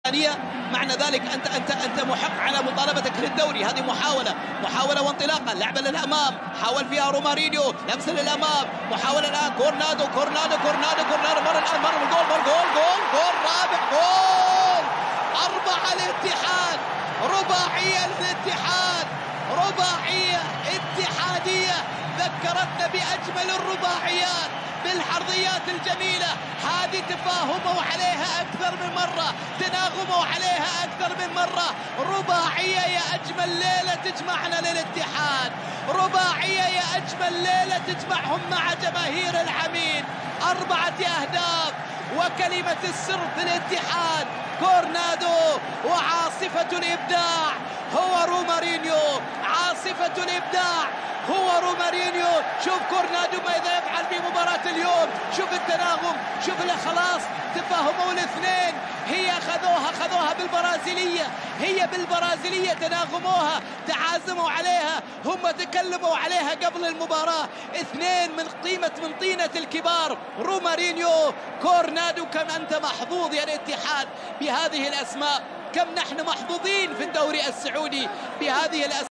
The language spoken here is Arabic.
معنى ذلك انت محق على مطالبتك للدوري. هذه محاوله وانطلاقه، لعبه للامام، حاول فيها رومارينيو، لمسه للامام، محاوله الان كورنادو جول رابع، جول 4 الاتحاد، رباعيه للاتحاد، رباعيه اتحاديه ذكرتنا باجمل الرباعيات بالحرضيات الجميله. هذه تفاهموا عليها اكثر من مره، تناغموا عليها اكثر من مره. رباعيه يا اجمل ليله تجمعنا للاتحاد، رباعيه يا اجمل ليله تجمعهم مع جماهير العميد. 4 أهداف وكلمه السر في الاتحاد كورنادو، وعاصفه الابداع هو رومارينيو، عاصفه الابداع هو رومارينيو. شوف كورنادو ماذا يفعل في مباراة اليوم، شوف التناغم، شوف خلاص تفاهموا الاثنين. هي خذوها بالبرازيلية، هي بالبرازيلية تناغموها، تعازموا عليها، هم تكلموا عليها قبل المباراة. 2 من طينة الكبار، رومارينيو، كورنادو. كم أنت محظوظ يا الاتحاد بهذه الأسماء، كم نحن محظوظين في الدوري السعودي بهذه الأسماء.